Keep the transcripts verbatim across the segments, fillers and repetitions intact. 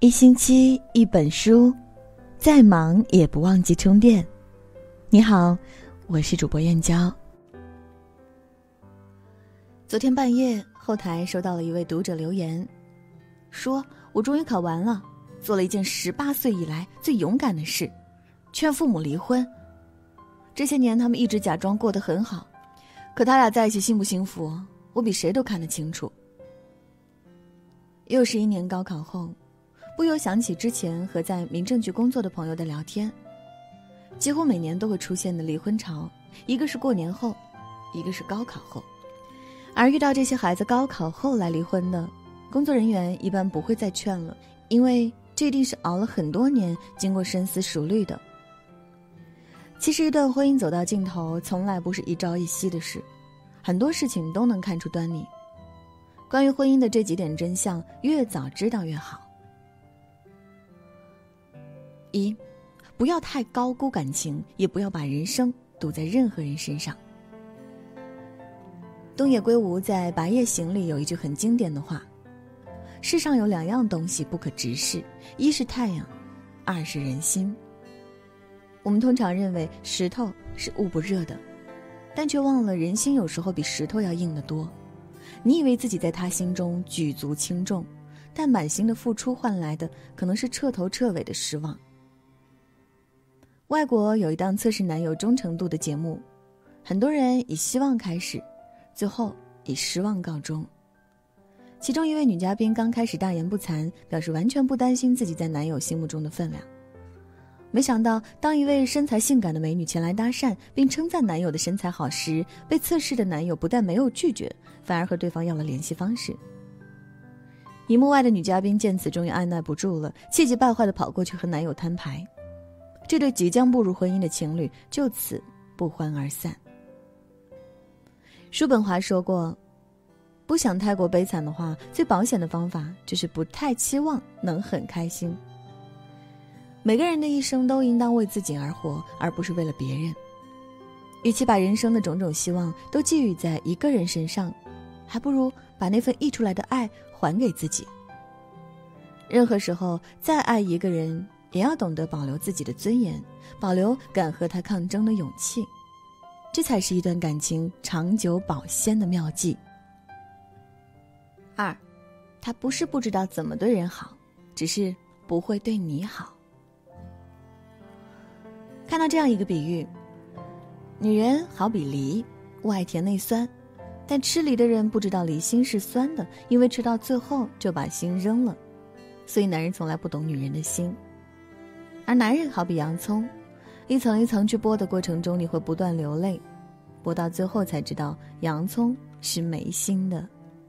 一星期一本书，再忙也不忘记充电。你好，我是主播燕娇。昨天半夜，后台收到了一位读者留言，说我终于考完了，做了一件十八岁以来最勇敢的事，劝父母离婚。这些年他们一直假装过得很好，可他俩在一起幸不幸福，我比谁都看得清楚。又是一年高考后，不由想起之前和在民政局工作的朋友的聊天，几乎每年都会出现的离婚潮，一个是过年后，一个是高考后。而遇到这些孩子高考后来离婚的，工作人员一般不会再劝了，因为这一定是熬了很多年，经过深思熟虑的。其实一段婚姻走到尽头，从来不是一朝一夕的事，很多事情都能看出端倪。关于婚姻的这几点真相，越早知道越好。一，不要太高估感情，也不要把人生赌在任何人身上。东野圭吾在《白夜行》里有一句很经典的话，世上有两样东西不可直视，一是太阳，二是人心。我们通常认为石头是捂不热的，但却忘了人心有时候比石头要硬得多。你以为自己在他心中举足轻重，但满心的付出换来的可能是彻头彻尾的失望。外国有一档测试男友忠诚度的节目，很多人以希望开始，最后以失望告终。其中一位女嘉宾刚开始大言不惭，表示完全不担心自己在男友心目中的分量。没想到当一位身材性感的美女前来搭讪并称赞男友的身材好时，被测试的男友不但没有拒绝，反而和对方要了联系方式。荧幕外的女嘉宾见此终于按耐不住了，气急败坏地跑过去和男友摊牌。这对即将步入婚姻的情侣就此不欢而散。叔本华说过，不想太过悲惨的话，最保险的方法就是不太期望能很开心。每个人的一生都应当为自己而活，而不是为了别人。与其把人生的种种希望都寄予在一个人身上，还不如把那份溢出来的爱还给自己。任何时候再爱一个人，也要懂得保留自己的尊严，保留敢和他抗争的勇气，这才是一段感情长久保鲜的妙计。二，他不是不知道怎么对人好，只是不会对你好。看到这样一个比喻，女人好比梨，外甜内酸，但吃梨的人不知道梨心是酸的，因为吃到最后就把心扔了，所以男人从来不懂女人的心。而男人好比洋葱，一层一层去剥的过程中，你会不断流泪，剥到最后才知道洋葱是没心的。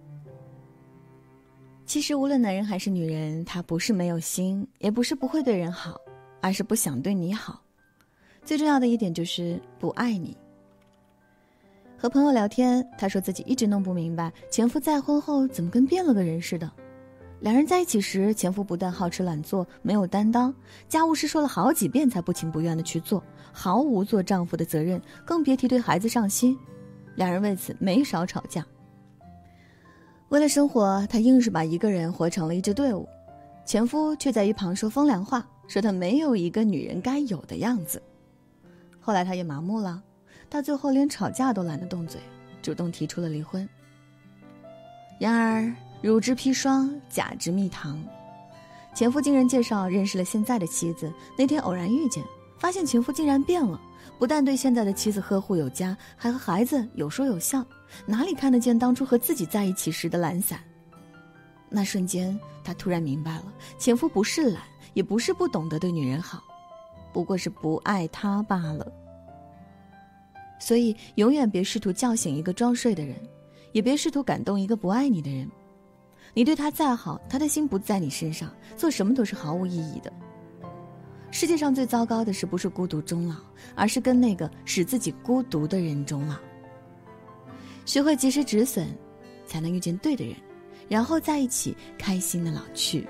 其实无论男人还是女人，他不是没有心，也不是不会对人好，而是不想对你好。最重要的一点就是不爱你。和朋友聊天，他说自己一直弄不明白，前夫再婚后怎么跟变了个人似的。两人在一起时，前夫不但好吃懒做，没有担当，家务事说了好几遍才不情不愿地去做，毫无做丈夫的责任，更别提对孩子上心。两人为此没少吵架。为了生活，他硬是把一个人活成了一支队伍，前夫却在一旁说风凉话，说他没有一个女人该有的样子。后来他也麻木了，到最后连吵架都懒得动嘴，主动提出了离婚。然而乳汁砒霜，假汁蜜糖，前夫经人介绍认识了现在的妻子，那天偶然遇见，发现前夫竟然变了，不但对现在的妻子呵护有加，还和孩子有说有笑，哪里看得见当初和自己在一起时的懒散。那瞬间他突然明白了，前夫不是懒，也不是不懂得对女人好，不过是不爱她罢了。所以永远别试图叫醒一个装睡的人，也别试图感动一个不爱你的人。你对他再好，他的心不在你身上，做什么都是毫无意义的。世界上最糟糕的是不是孤独终老，而是跟那个使自己孤独的人终老。学会及时止损，才能遇见对的人，然后在一起开心的老去。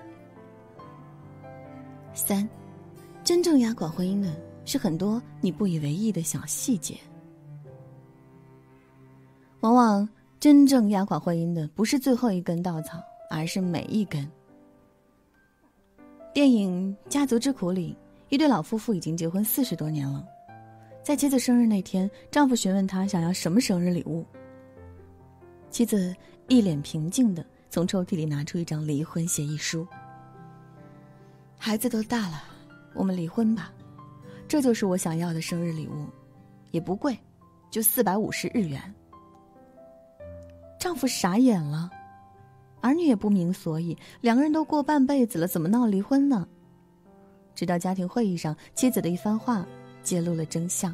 三，真正压垮婚姻的是很多你不以为意的小细节。往往真正压垮婚姻的不是最后一根稻草，而是每一根。 电影《家族之苦》里，一对老夫妇已经结婚四十多年了。在妻子生日那天，丈夫询问她想要什么生日礼物。妻子一脸平静地从抽屉里拿出一张离婚协议书。孩子都大了，我们离婚吧，这就是我想要的生日礼物，也不贵，就四百五十日元。丈夫傻眼了，儿女也不明所以，两个人都过半辈子了，怎么闹离婚呢？直到家庭会议上，妻子的一番话揭露了真相。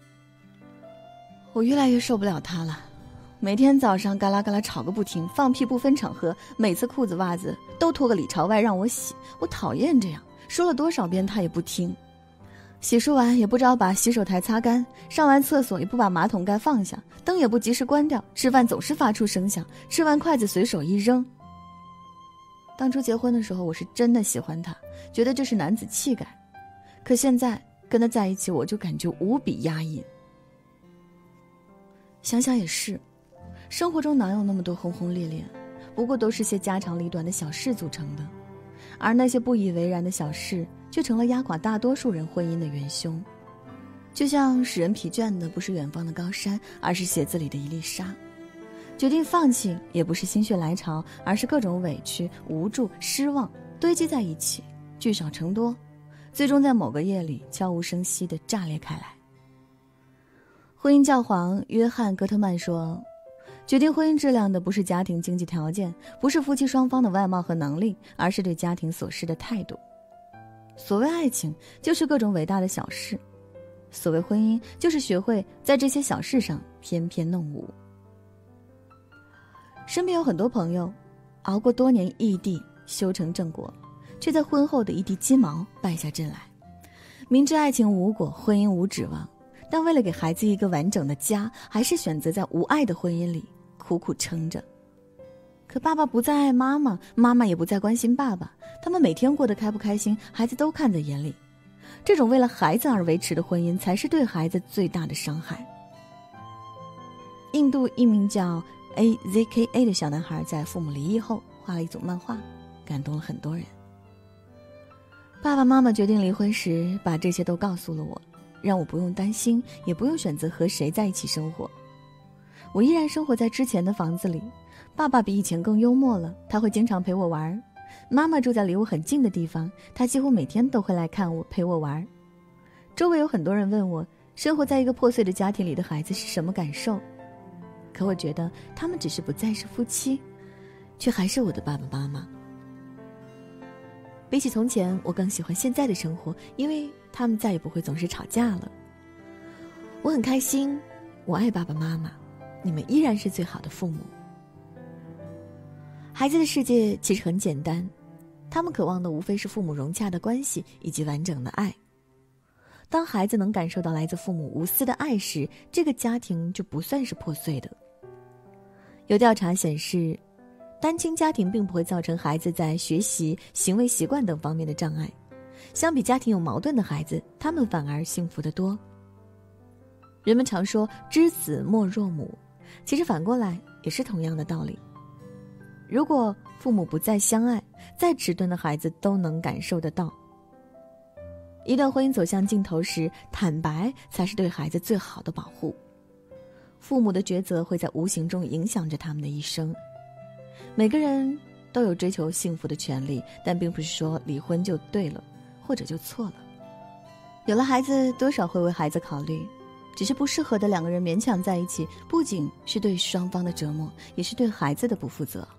我越来越受不了他了，每天早上嘎啦嘎啦吵个不停，放屁不分场合，每次裤子袜子都脱个里朝外让我洗，我讨厌这样，说了多少遍他也不听。洗漱完也不知道把洗手台擦干，上完厕所也不把马桶盖放下，灯也不及时关掉，吃饭总是发出声响，吃完筷子随手一扔。当初结婚的时候，我是真的喜欢他，觉得这是男子气概，可现在跟他在一起，我就感觉无比压抑。想想也是，生活中哪有那么多轰轰烈烈，不过都是些家长里短的小事组成的，而那些不以为然的小事却成了压垮大多数人婚姻的元凶。就像使人疲倦的不是远方的高山，而是鞋子里的一粒沙。决定放弃也不是心血来潮，而是各种委屈、无助、失望堆积在一起，聚少成多，最终在某个夜里悄无声息地炸裂开来。婚姻教皇约翰·戈特曼说，决定婚姻质量的不是家庭经济条件，不是夫妻双方的外貌和能力，而是对家庭琐事的态度。所谓爱情，就是各种伟大的小事；所谓婚姻，就是学会在这些小事上翩翩弄舞。身边有很多朋友，熬过多年异地，修成正果，却在婚后的一地鸡毛败下阵来。明知爱情无果，婚姻无指望，但为了给孩子一个完整的家，还是选择在无爱的婚姻里苦苦撑着。可爸爸不再爱妈妈，妈妈也不再关心爸爸，他们每天过得开不开心，孩子都看在眼里。这种为了孩子而维持的婚姻，才是对孩子最大的伤害。印度一名叫 A Z K A 的小男孩在父母离异后画了一组漫画，感动了很多人。爸爸妈妈决定离婚时，把这些都告诉了我，让我不用担心，也不用选择和谁在一起生活。我依然生活在之前的房子里，爸爸比以前更幽默了，他会经常陪我玩。妈妈住在离我很近的地方，她几乎每天都会来看我，陪我玩。周围有很多人问我，生活在一个破碎的家庭里的孩子是什么感受？可我觉得他们只是不再是夫妻，却还是我的爸爸妈妈。比起从前，我更喜欢现在的生活，因为他们再也不会总是吵架了。我很开心，我爱爸爸妈妈，你们依然是最好的父母。孩子的世界其实很简单，他们渴望的无非是父母融洽的关系以及完整的爱。当孩子能感受到来自父母无私的爱时，这个家庭就不算是破碎的。有调查显示，单亲家庭并不会造成孩子在学习、行为习惯等方面的障碍，相比家庭有矛盾的孩子，他们反而幸福得多。人们常说知子莫若母，其实反过来也是同样的道理。如果父母不再相爱，再迟钝的孩子都能感受得到。一段婚姻走向尽头时，坦白才是对孩子最好的保护。父母的抉择会在无形中影响着他们的一生。每个人都有追求幸福的权利，但并不是说离婚就对了，或者就错了。有了孩子，多少会为孩子考虑，只是不适合的两个人勉强在一起，不仅是对双方的折磨，也是对孩子的不负责。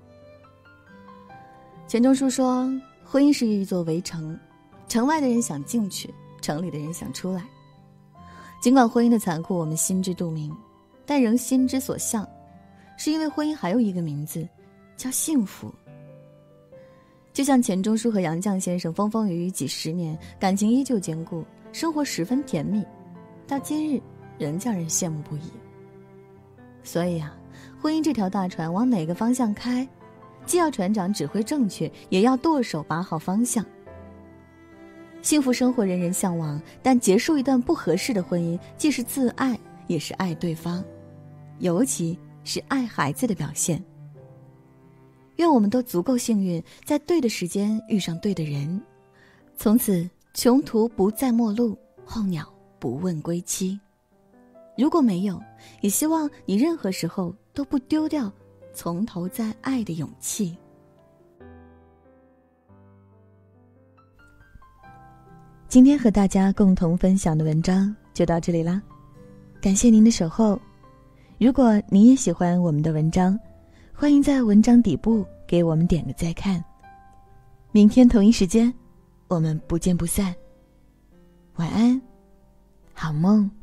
钱钟书说，婚姻是一座围城，城外的人想进去，城里的人想出来。尽管婚姻的残酷我们心知肚明，但仍心之所向，是因为婚姻还有一个名字，叫幸福。就像钱钟书和杨绛先生风风雨雨几十年，感情依旧坚固，生活十分甜蜜，到今日仍叫人羡慕不已。所以啊，婚姻这条大船往哪个方向开，既要船长指挥正确，也要舵手把好方向。幸福生活人人向往，但结束一段不合适的婚姻，既是自爱，也是爱对方，尤其是爱孩子的表现。愿我们都足够幸运，在对的时间遇上对的人， 从此穷途不再陌路，候鸟不问归期。如果没有，也希望你任何时候都不丢掉从头再爱的勇气。今天和大家共同分享的文章就到这里啦，感谢您的守候。如果你也喜欢我们的文章，欢迎在文章底部给我们点个再看。明天同一时间，我们不见不散。晚安，好梦。